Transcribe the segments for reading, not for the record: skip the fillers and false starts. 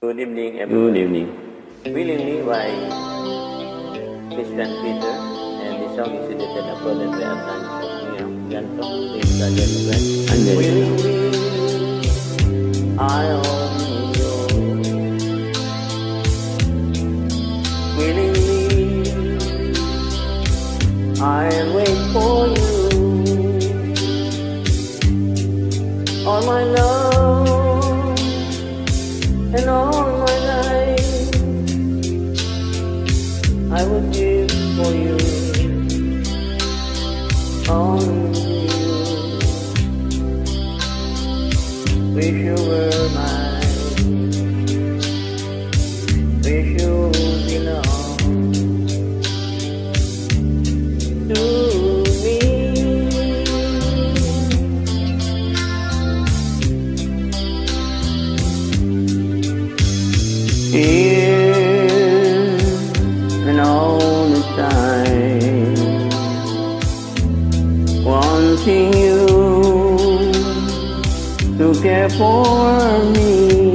Good evening, everyone. Good evening. Willingly by Chrispin Peter, and the song is edited and uploaded by Janto, Willingly, I own you. Willingly, I'll wait for you. All my love and all my life I would give for you, only you. Wish you were mine, wish you belong to me. Here and all the time, wanting you to care for me.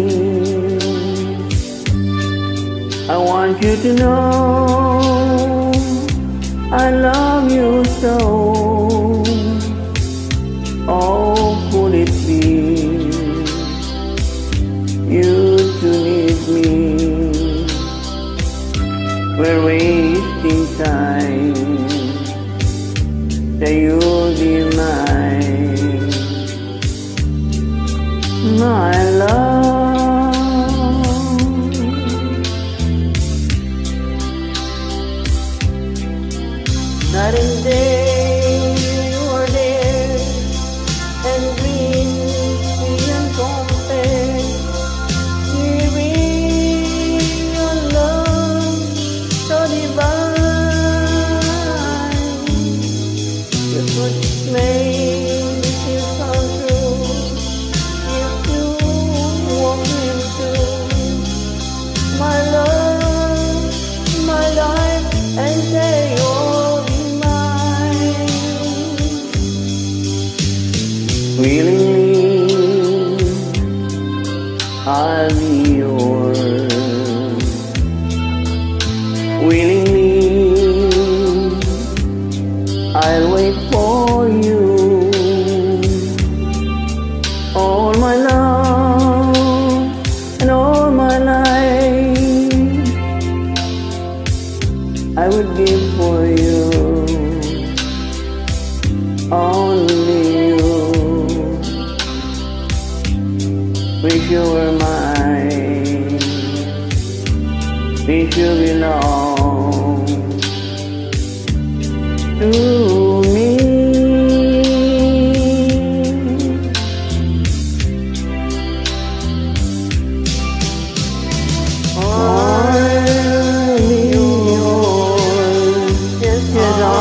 I want you to know I love you so. Oh, could it be you to need me? We're wasting time. Say you'll be mine, my love. Night and day you are there, and green beyond compare. Giving your love so divine, you could make it come true if you walk into my love, my life, and say you'll be mine. Willingly, I'll be yours. Willingly, I'll wait for you. All my love and all my life I would give for you, only you. Wish you were mine, wish you belong to me. I'm yours, yes, yes,